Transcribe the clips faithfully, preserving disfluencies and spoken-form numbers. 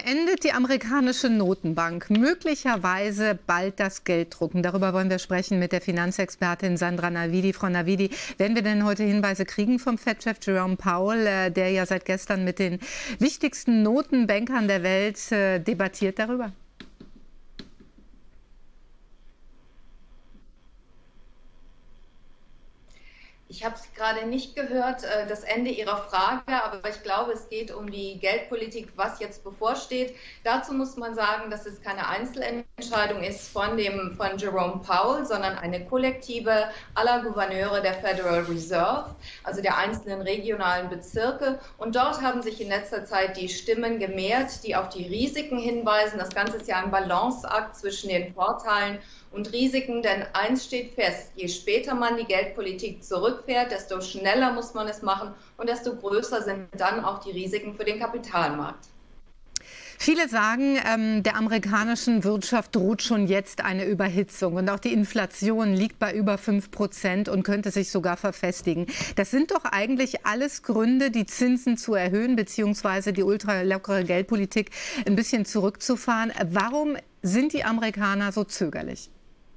Beendet die amerikanische Notenbank möglicherweise bald das Gelddrucken? Darüber wollen wir sprechen mit der Finanzexpertin Sandra Navidi. Frau Navidi, werden wir denn heute Hinweise kriegen vom Fed-Chef Jerome Powell, äh, der ja seit gestern mit den wichtigsten Notenbankern der Welt äh, debattiert darüber? Ich habe es gerade nicht gehört, das Ende Ihrer Frage, aber ich glaube, es geht um die Geldpolitik, was jetzt bevorsteht. Dazu muss man sagen, dass es keine Einzelentscheidung ist von, dem, von Jerome Powell, sondern eine kollektive aller Gouverneure der Federal Reserve, also der einzelnen regionalen Bezirke. Und dort haben sich in letzter Zeit die Stimmen gemehrt, die auf die Risiken hinweisen. Das Ganze ist ja ein Balanceakt zwischen den Vorteilen und Risiken, denn eins steht fest: Je später man die Geldpolitik zurückfährt, desto schneller muss man es machen und desto größer sind dann auch die Risiken für den Kapitalmarkt. Viele sagen, ähm, der amerikanischen Wirtschaft droht schon jetzt eine Überhitzung und auch die Inflation liegt bei über fünf Prozent und könnte sich sogar verfestigen. Das sind doch eigentlich alles Gründe, die Zinsen zu erhöhen bzw. die ultralockere Geldpolitik ein bisschen zurückzufahren. Warum sind die Amerikaner so zögerlich?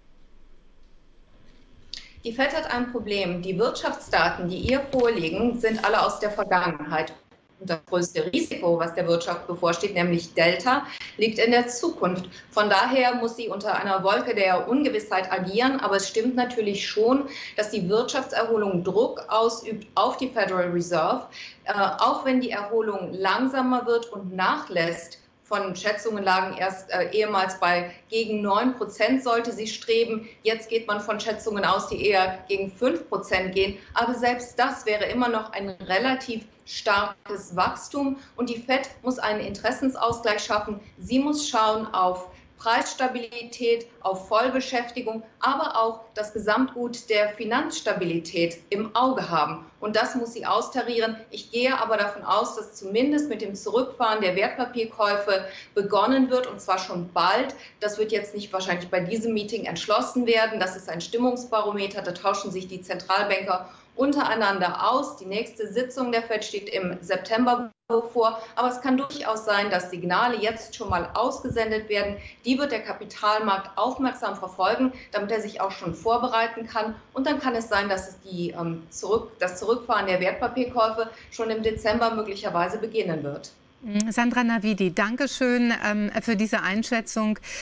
Die Fed hat ein Problem. Die Wirtschaftsdaten, die ihr vorliegen, sind alle aus der Vergangenheit. Und das größte Risiko, was der Wirtschaft bevorsteht, nämlich Delta, liegt in der Zukunft. Von daher muss sie unter einer Wolke der Ungewissheit agieren. Aber es stimmt natürlich schon, dass die Wirtschaftserholung Druck ausübt auf die Federal Reserve. Äh, auch wenn die Erholung langsamer wird und nachlässt. Von Schätzungen lagen erst äh, ehemals bei gegen neun Prozent sollte sie streben. Jetzt geht man von Schätzungen aus, die eher gegen fünf Prozent gehen. Aber selbst das wäre immer noch ein relativ starkes Wachstum. Und die Fed muss einen Interessensausgleich schaffen. Sie muss schauen auf Preisstabilität, auf Vollbeschäftigung, aber auch das Gesamtgut der Finanzstabilität im Auge haben. Und das muss sie austarieren. Ich gehe aber davon aus, dass zumindest mit dem Zurückfahren der Wertpapierkäufe begonnen wird, und zwar schon bald. Das wird jetzt nicht wahrscheinlich bei diesem Meeting entschlossen werden. Das ist ein Stimmungsbarometer, da tauschen sich die Zentralbanker untereinander aus. Die nächste Sitzung der Fed steht im September vor, aber es kann durchaus sein, dass Signale jetzt schon mal ausgesendet werden. Die wird der Kapitalmarkt aufmerksam verfolgen, damit er sich auch schon vorbereiten kann. Und dann kann es sein, dass es die, ähm, zurück, das Zurückfahren der Wertpapierkäufe schon im Dezember möglicherweise beginnen wird. Sandra Navidi, danke schön ähm, für diese Einschätzung.